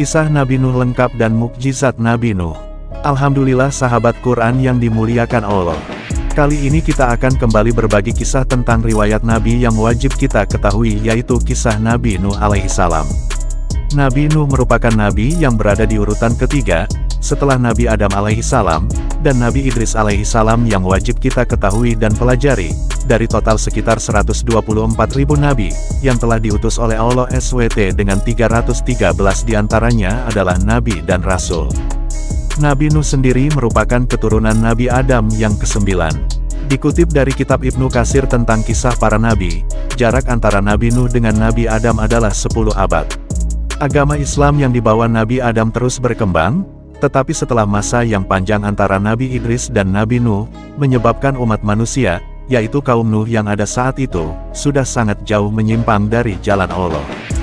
Kisah Nabi Nuh lengkap dan mukjizat Nabi Nuh. Alhamdulillah sahabat Quran yang dimuliakan Allah. Kali ini kita akan kembali berbagi kisah tentang riwayat Nabi yang wajib kita ketahui, yaitu kisah Nabi Nuh alaihissalam. Nabi Nuh merupakan Nabi yang berada di urutan ketiga, setelah Nabi Adam alaihissalam, dan Nabi Idris alaihissalam yang wajib kita ketahui dan pelajari, dari total sekitar 124.000 Nabi, yang telah diutus oleh Allah SWT dengan 313 diantaranya adalah Nabi dan Rasul. Nabi Nuh sendiri merupakan keturunan Nabi Adam yang ke-9. Dikutip dari kitab Ibnu Katsir tentang kisah para Nabi, jarak antara Nabi Nuh dengan Nabi Adam adalah 10 abad. Agama Islam yang dibawa Nabi Adam terus berkembang, tetapi setelah masa yang panjang antara Nabi Idris dan Nabi Nuh, menyebabkan umat manusia, yaitu kaum Nuh yang ada saat itu, sudah sangat jauh menyimpang dari jalan Allah.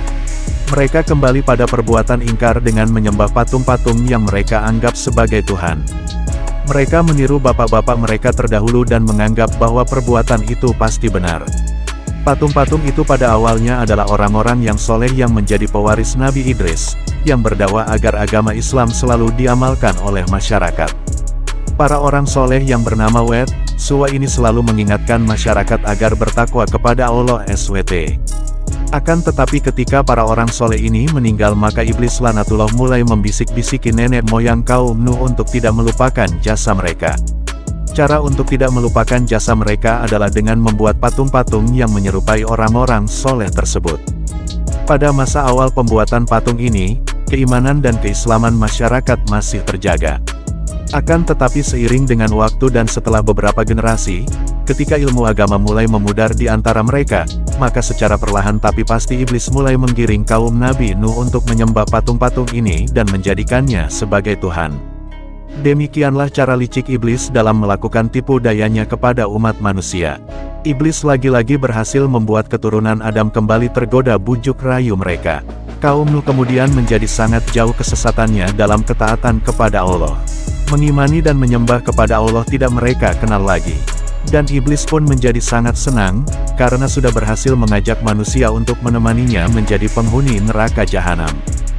Mereka kembali pada perbuatan ingkar dengan menyembah patung-patung yang mereka anggap sebagai Tuhan. Mereka meniru bapak-bapak mereka terdahulu dan menganggap bahwa perbuatan itu pasti benar. Patung-patung itu pada awalnya adalah orang-orang yang soleh yang menjadi pewaris Nabi Idris, yang berdakwah agar agama Islam selalu diamalkan oleh masyarakat. Para orang soleh yang bernama Wed, Suwa ini selalu mengingatkan masyarakat agar bertakwa kepada Allah SWT. Akan tetapi ketika para orang soleh ini meninggal, maka iblis laknatullah mulai membisik-bisiki nenek moyang kaum Nuh untuk tidak melupakan jasa mereka. Cara untuk tidak melupakan jasa mereka adalah dengan membuat patung-patung yang menyerupai orang-orang soleh tersebut. Pada masa awal pembuatan patung ini, keimanan dan keislaman masyarakat masih terjaga. Akan tetapi seiring dengan waktu dan setelah beberapa generasi, ketika ilmu agama mulai memudar di antara mereka, maka secara perlahan tapi pasti iblis mulai menggiring kaum Nabi Nuh untuk menyembah patung-patung ini dan menjadikannya sebagai Tuhan. Demikianlah cara licik iblis dalam melakukan tipu dayanya kepada umat manusia. Iblis lagi-lagi berhasil membuat keturunan Adam kembali tergoda bujuk rayu mereka. Kaum Nuh kemudian menjadi sangat jauh kesesatannya dalam ketaatan kepada Allah. Mengimani dan menyembah kepada Allah tidak mereka kenal lagi. Dan iblis pun menjadi sangat senang, karena sudah berhasil mengajak manusia untuk menemaninya menjadi penghuni neraka jahanam.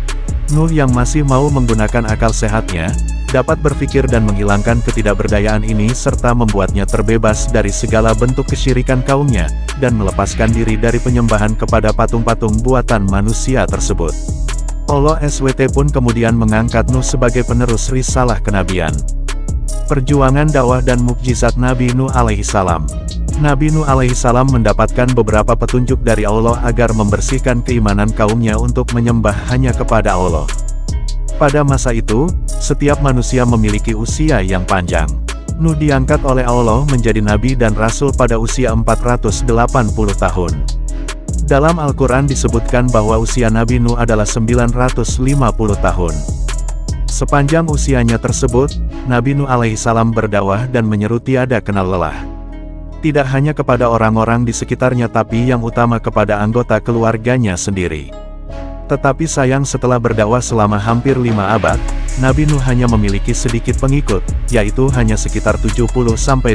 Nuh yang masih mau menggunakan akal sehatnya, dapat berpikir dan menghilangkan ketidakberdayaan ini serta membuatnya terbebas dari segala bentuk kesyirikan kaumnya, dan melepaskan diri dari penyembahan kepada patung-patung buatan manusia tersebut. Allah SWT pun kemudian mengangkat Nuh sebagai penerus risalah kenabian. Perjuangan dakwah dan mukjizat Nabi Nuh alaihissalam. Nabi Nuh alaihissalam mendapatkan beberapa petunjuk dari Allah agar membersihkan keimanan kaumnya untuk menyembah hanya kepada Allah. Pada masa itu, setiap manusia memiliki usia yang panjang. Nuh diangkat oleh Allah menjadi Nabi dan Rasul pada usia 480 tahun. Dalam Al-Quran disebutkan bahwa usia Nabi Nuh adalah 950 tahun. Sepanjang usianya tersebut, Nabi Nuh alaihissalam berdakwah dan menyeru tiada kenal lelah. Tidak hanya kepada orang-orang di sekitarnya tapi yang utama kepada anggota keluarganya sendiri. Tetapi sayang setelah berdakwah selama hampir 5 abad, Nabi Nuh hanya memiliki sedikit pengikut, yaitu hanya sekitar 70-80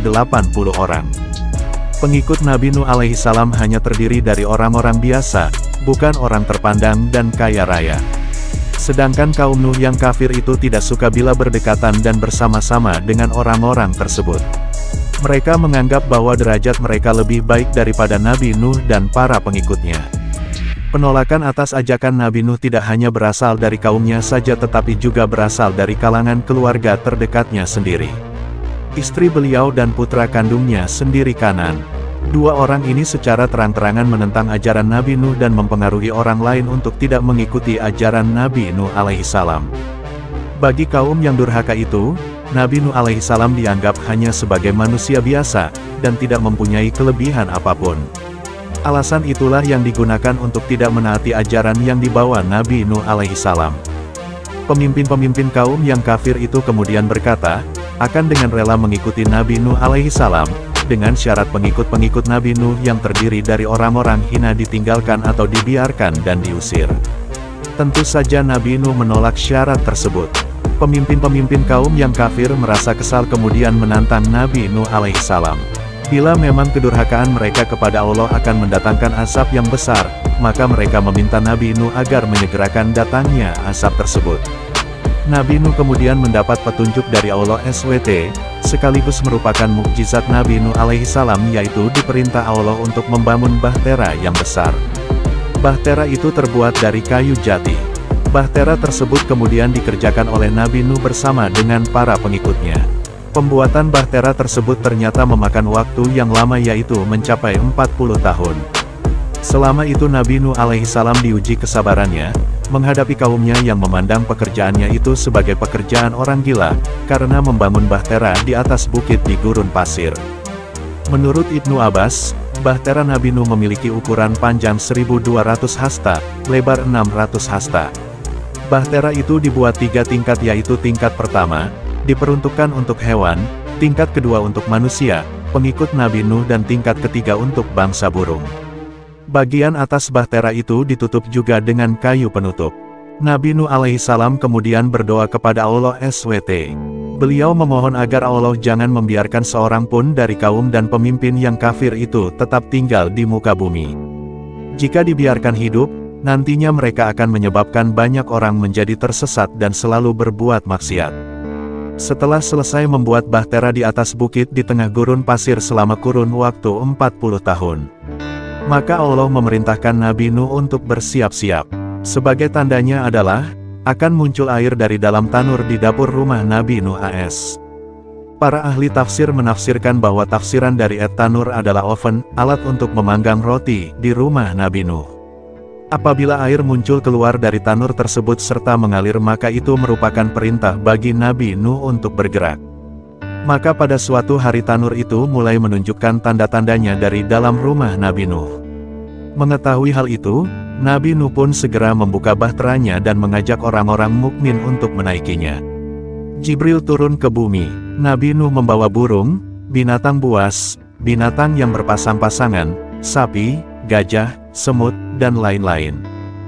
orang. Pengikut Nabi Nuh alaihissalam hanya terdiri dari orang-orang biasa, bukan orang terpandang dan kaya raya. Sedangkan kaum Nuh yang kafir itu tidak suka bila berdekatan dan bersama-sama dengan orang-orang tersebut. Mereka menganggap bahwa derajat mereka lebih baik daripada Nabi Nuh dan para pengikutnya. Penolakan atas ajakan Nabi Nuh tidak hanya berasal dari kaumnya saja tetapi juga berasal dari kalangan keluarga terdekatnya sendiri. Istri beliau dan putra kandungnya sendiri Kanan. Dua orang ini secara terang-terangan menentang ajaran Nabi Nuh dan mempengaruhi orang lain untuk tidak mengikuti ajaran Nabi Nuh alaihissalam. Bagi kaum yang durhaka itu, Nabi Nuh alaihissalam dianggap hanya sebagai manusia biasa, dan tidak mempunyai kelebihan apapun. Alasan itulah yang digunakan untuk tidak menaati ajaran yang dibawa Nabi Nuh alaihissalam. Pemimpin-pemimpin kaum yang kafir itu kemudian berkata, akan dengan rela mengikuti Nabi Nuh alaihissalam, dengan syarat pengikut-pengikut Nabi Nuh yang terdiri dari orang-orang hina ditinggalkan atau dibiarkan dan diusir. Tentu saja Nabi Nuh menolak syarat tersebut. Pemimpin-pemimpin kaum yang kafir merasa kesal kemudian menantang Nabi Nuh alaihissalam. Bila memang kedurhakaan mereka kepada Allah akan mendatangkan azab yang besar, maka mereka meminta Nabi Nuh agar menyegerakan datangnya azab tersebut. Nabi Nuh kemudian mendapat petunjuk dari Allah SWT, sekaligus merupakan mukjizat Nabi Nuh alaihissalam, yaitu diperintah Allah untuk membangun bahtera yang besar. Bahtera itu terbuat dari kayu jati. Bahtera tersebut kemudian dikerjakan oleh Nabi Nuh bersama dengan para pengikutnya. Pembuatan bahtera tersebut ternyata memakan waktu yang lama, yaitu mencapai 40 tahun. Selama itu Nabi Nuh alaihissalam diuji kesabarannya, menghadapi kaumnya yang memandang pekerjaannya itu sebagai pekerjaan orang gila, karena membangun bahtera di atas bukit di gurun pasir. Menurut Ibnu Abbas, bahtera Nabi Nuh memiliki ukuran panjang 1200 hasta, lebar 600 hasta. Bahtera itu dibuat 3 tingkat, yaitu tingkat pertama diperuntukkan untuk hewan, tingkat kedua untuk manusia, pengikut Nabi Nuh, dan tingkat ketiga untuk bangsa burung. Bagian atas bahtera itu ditutup juga dengan kayu penutup. Nabi Nuh alaihissalam kemudian berdoa kepada Allah SWT. Beliau memohon agar Allah jangan membiarkan seorang pun dari kaum dan pemimpin yang kafir itu tetap tinggal di muka bumi. Jika dibiarkan hidup, nantinya mereka akan menyebabkan banyak orang menjadi tersesat dan selalu berbuat maksiat. Setelah selesai membuat bahtera di atas bukit di tengah gurun pasir selama kurun waktu 40 tahun, maka Allah memerintahkan Nabi Nuh untuk bersiap-siap. Sebagai tandanya adalah, akan muncul air dari dalam tanur di dapur rumah Nabi Nuh AS. Para ahli tafsir menafsirkan bahwa tafsiran dari tanur adalah oven, alat untuk memanggang roti, di rumah Nabi Nuh. Apabila air muncul keluar dari tanur tersebut serta mengalir, maka itu merupakan perintah bagi Nabi Nuh untuk bergerak. Maka pada suatu hari tanur itu mulai menunjukkan tanda-tandanya dari dalam rumah Nabi Nuh. Mengetahui hal itu, Nabi Nuh pun segera membuka bahteranya dan mengajak orang-orang mukmin untuk menaikinya. Jibril turun ke bumi. Nabi Nuh membawa burung, binatang buas, binatang yang berpasang-pasangan, sapi, gajah, semut, dan lain-lain.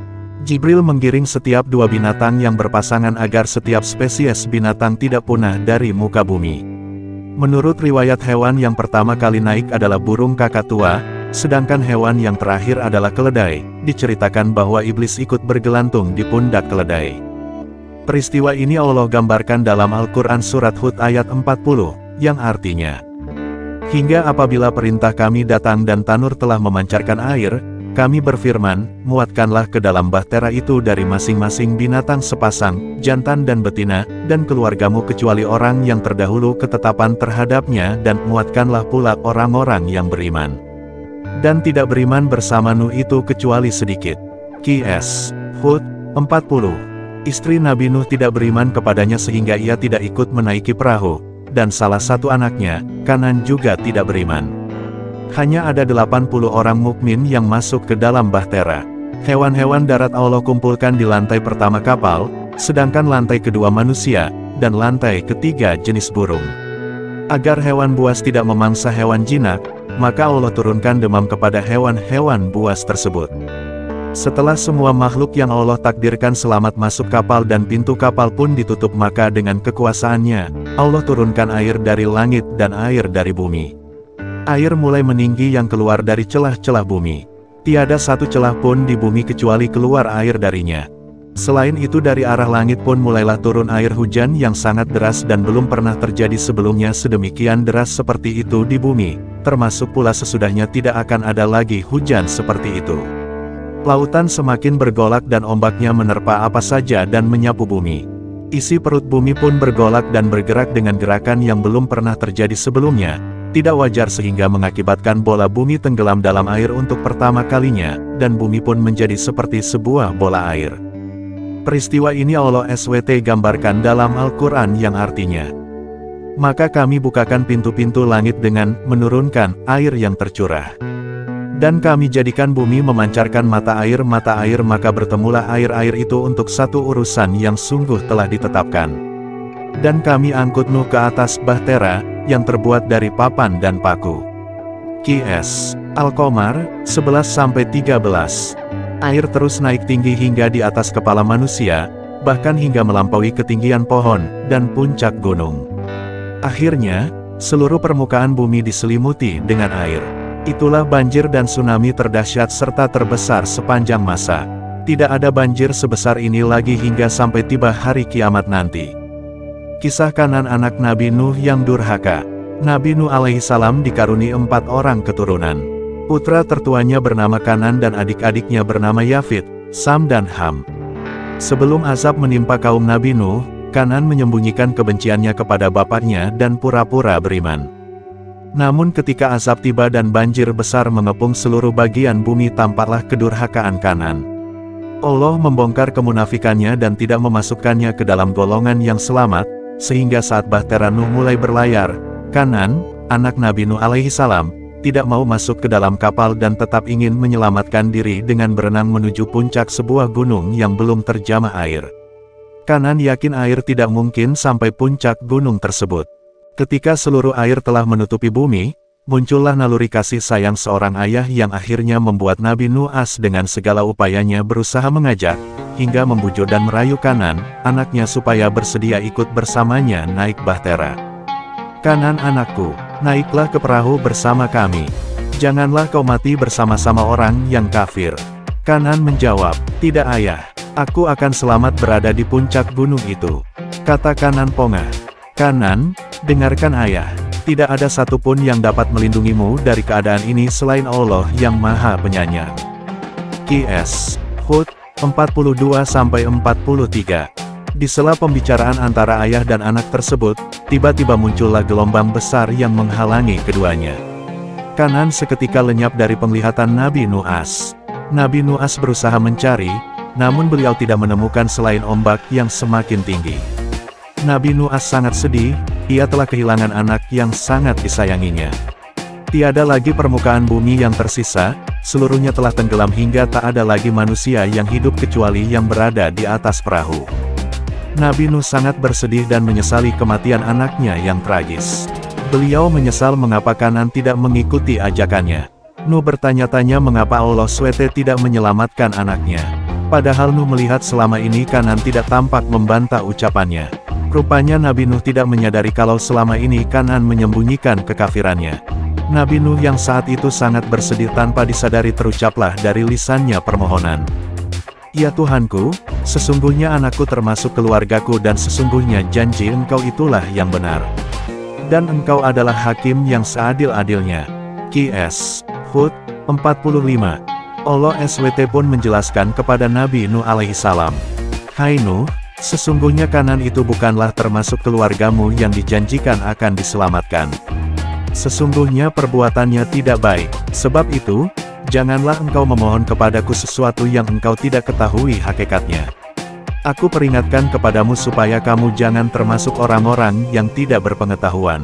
Jibril menggiring setiap 2 binatang yang berpasangan agar setiap spesies binatang tidak punah dari muka bumi. Menurut riwayat, hewan yang pertama kali naik adalah burung kakatua, sedangkan hewan yang terakhir adalah keledai. Diceritakan bahwa iblis ikut bergelantung di pundak keledai. Peristiwa ini Allah gambarkan dalam Al-Quran Surat Hud ayat 40, yang artinya, hingga apabila perintah kami datang dan tanur telah memancarkan air, kami berfirman, muatkanlah ke dalam bahtera itu dari masing-masing binatang sepasang, jantan dan betina, dan keluargamu kecuali orang yang terdahulu ketetapan terhadapnya, dan muatkanlah pula orang-orang yang beriman. Dan tidak beriman bersama Nuh itu kecuali sedikit. Qs. Hud. 40. Istri Nabi Nuh tidak beriman kepadanya sehingga ia tidak ikut menaiki perahu, dan salah satu anaknya, Kanan, juga tidak beriman. Hanya ada 80 orang mukmin yang masuk ke dalam bahtera. Hewan-hewan darat Allah kumpulkan di lantai pertama kapal, sedangkan lantai kedua manusia, dan lantai ketiga jenis burung. Agar hewan buas tidak memangsa hewan jinak, maka Allah turunkan demam kepada hewan-hewan buas tersebut. Setelah semua makhluk yang Allah takdirkan selamat masuk kapal dan pintu kapal pun ditutup, maka dengan kekuasaannya, Allah turunkan air dari langit dan air dari bumi. Air mulai meninggi yang keluar dari celah-celah bumi. Tiada satu celah pun di bumi kecuali keluar air darinya. Selain itu dari arah langit pun mulailah turun air hujan yang sangat deras dan belum pernah terjadi sebelumnya sedemikian deras seperti itu di bumi, termasuk pula sesudahnya tidak akan ada lagi hujan seperti itu. Lautan semakin bergolak dan ombaknya menerpa apa saja dan menyapu bumi. Isi perut bumi pun bergolak dan bergerak dengan gerakan yang belum pernah terjadi sebelumnya. Tidak wajar sehingga mengakibatkan bola bumi tenggelam dalam air untuk pertama kalinya, dan bumi pun menjadi seperti sebuah bola air. Peristiwa ini Allah SWT gambarkan dalam Al-Quran yang artinya, maka kami bukakan pintu-pintu langit dengan menurunkan air yang tercurah. Dan kami jadikan bumi memancarkan mata air, maka bertemulah air-air itu untuk satu urusan yang sungguh telah ditetapkan. Dan kami angkut Nuh ke atas bahtera, yang terbuat dari papan dan paku. Qs. Al-Qamar, 11-13. Air terus naik tinggi hingga di atas kepala manusia, bahkan hingga melampaui ketinggian pohon, dan puncak gunung. Akhirnya, seluruh permukaan bumi diselimuti dengan air. Itulah banjir dan tsunami terdahsyat serta terbesar sepanjang masa. Tidak ada banjir sebesar ini lagi hingga sampai tiba hari kiamat nanti. Kisah Kanan anak Nabi Nuh yang durhaka. Nabi Nuh alaihissalam dikaruni 4 orang keturunan. Putra tertuanya bernama Kanan dan adik-adiknya bernama Yafit, Sam dan Ham. Sebelum azab menimpa kaum Nabi Nuh, Kanan menyembunyikan kebenciannya kepada bapaknya dan pura-pura beriman. Namun ketika azab tiba dan banjir besar mengepung seluruh bagian bumi, tampaklah kedurhakaan Kanan. Allah membongkar kemunafikannya dan tidak memasukkannya ke dalam golongan yang selamat, sehingga saat bahtera Nuh mulai berlayar, Kanan, anak Nabi Nuh alaihissalam, tidak mau masuk ke dalam kapal dan tetap ingin menyelamatkan diri dengan berenang menuju puncak sebuah gunung yang belum terjamah air. Kanan yakin air tidak mungkin sampai puncak gunung tersebut. Ketika seluruh air telah menutupi bumi, muncullah naluri kasih sayang seorang ayah yang akhirnya membuat Nabi Nuh dengan segala upayanya berusaha mengajak, hingga membujuk dan merayu Kanan, anaknya supaya bersedia ikut bersamanya naik bahtera. Kanan anakku, naiklah ke perahu bersama kami. Janganlah kau mati bersama-sama orang yang kafir. Kanan menjawab, tidak ayah, aku akan selamat berada di puncak gunung itu. Kata Kanan pongah. Kanan, dengarkan ayah, tidak ada satupun yang dapat melindungimu dari keadaan ini selain Allah yang Maha Penyayang. Qs. Hud, 42-43. Di sela pembicaraan antara ayah dan anak tersebut, tiba-tiba muncullah gelombang besar yang menghalangi keduanya. Kanan seketika lenyap dari penglihatan Nabi Nuh. Nabi Nuh berusaha mencari, namun beliau tidak menemukan selain ombak yang semakin tinggi. Nabi Nuh sangat sedih, ia telah kehilangan anak yang sangat disayanginya. Tiada lagi permukaan bumi yang tersisa, seluruhnya telah tenggelam hingga tak ada lagi manusia yang hidup kecuali yang berada di atas perahu. Nabi Nuh sangat bersedih dan menyesali kematian anaknya yang tragis. Beliau menyesal mengapa Kanan tidak mengikuti ajakannya. Nuh bertanya-tanya mengapa Allah SWT tidak menyelamatkan anaknya. Padahal Nuh melihat selama ini Kanan tidak tampak membantah ucapannya. Rupanya Nabi Nuh tidak menyadari kalau selama ini Kanan menyembunyikan kekafirannya. Nabi Nuh yang saat itu sangat bersedih tanpa disadari terucaplah dari lisannya permohonan. Ya Tuhanku, sesungguhnya anakku termasuk keluargaku dan sesungguhnya janji Engkau itulah yang benar. Dan Engkau adalah hakim yang seadil-adilnya. Qs. Hud, 45. Allah SWT pun menjelaskan kepada Nabi Nuh alaihissalam. Hai Nuh, sesungguhnya Kanan itu bukanlah termasuk keluargamu yang dijanjikan akan diselamatkan. Sesungguhnya perbuatannya tidak baik, sebab itu, janganlah engkau memohon kepadaku sesuatu yang engkau tidak ketahui hakikatnya. Aku peringatkan kepadamu supaya kamu jangan termasuk orang-orang yang tidak berpengetahuan.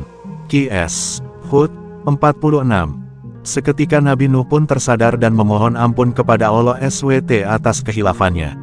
Qs. Hud, 46. Seketika Nabi Nuh pun tersadar dan memohon ampun kepada Allah SWT atas kehilafannya.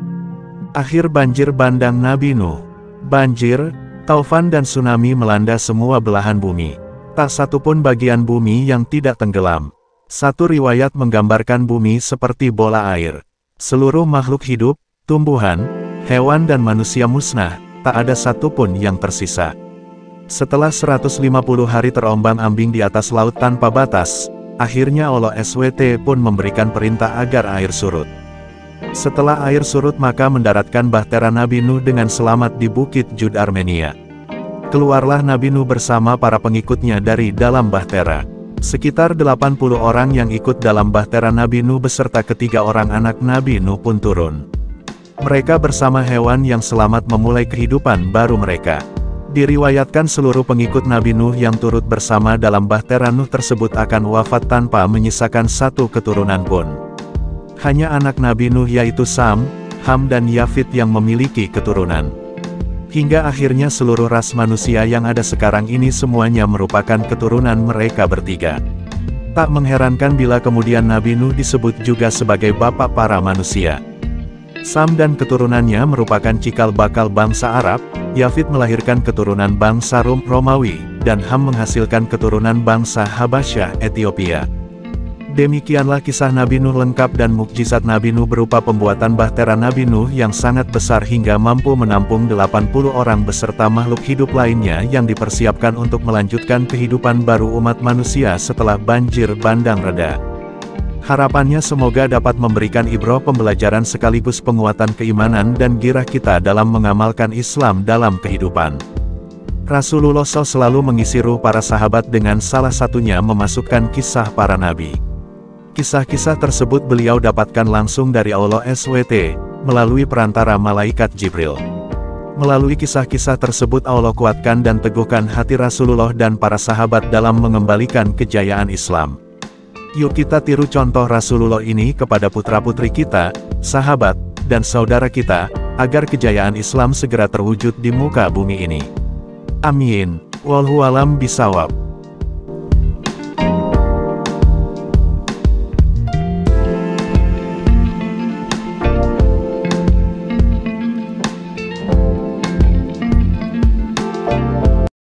Akhir banjir bandang Nabi Nuh. Banjir, taufan dan tsunami melanda semua belahan bumi. Tak satu pun bagian bumi yang tidak tenggelam. Satu riwayat menggambarkan bumi seperti bola air. Seluruh makhluk hidup, tumbuhan, hewan dan manusia musnah, tak ada satupun yang tersisa. Setelah 150 hari terombang-ambing di atas laut tanpa batas, akhirnya Allah SWT pun memberikan perintah agar air surut. Setelah air surut maka mendaratkan bahtera Nabi Nuh dengan selamat di Bukit Jud Armenia. Keluarlah Nabi Nuh bersama para pengikutnya dari dalam bahtera. Sekitar 80 orang yang ikut dalam bahtera Nabi Nuh beserta ketiga orang anak Nabi Nuh pun turun. Mereka bersama hewan yang selamat memulai kehidupan baru mereka. Diriwayatkan seluruh pengikut Nabi Nuh yang turut bersama dalam bahtera Nuh tersebut akan wafat tanpa menyisakan satu keturunan pun. Hanya anak Nabi Nuh yaitu Sam, Ham dan Yafit yang memiliki keturunan. Hingga akhirnya seluruh ras manusia yang ada sekarang ini semuanya merupakan keturunan mereka bertiga. Tak mengherankan bila kemudian Nabi Nuh disebut juga sebagai bapak para manusia. Sam dan keturunannya merupakan cikal bakal bangsa Arab, Yafit melahirkan keturunan bangsa Romawi, dan Ham menghasilkan keturunan bangsa Habasyah Ethiopia. Demikianlah kisah Nabi Nuh lengkap dan mukjizat Nabi Nuh berupa pembuatan bahtera Nabi Nuh yang sangat besar hingga mampu menampung 80 orang beserta makhluk hidup lainnya yang dipersiapkan untuk melanjutkan kehidupan baru umat manusia setelah banjir bandang reda. Harapannya semoga dapat memberikan ibrah pembelajaran sekaligus penguatan keimanan dan gairah kita dalam mengamalkan Islam dalam kehidupan. Rasulullah SAW selalu mengisi ruh para sahabat dengan salah satunya memasukkan kisah para nabi. Kisah-kisah tersebut beliau dapatkan langsung dari Allah SWT, melalui perantara malaikat Jibril. Melalui kisah-kisah tersebut Allah kuatkan dan teguhkan hati Rasulullah dan para sahabat dalam mengembalikan kejayaan Islam. Yuk kita tiru contoh Rasulullah ini kepada putra-putri kita, sahabat, dan saudara kita, agar kejayaan Islam segera terwujud di muka bumi ini. Amin. Wallahu a'lam bishawab.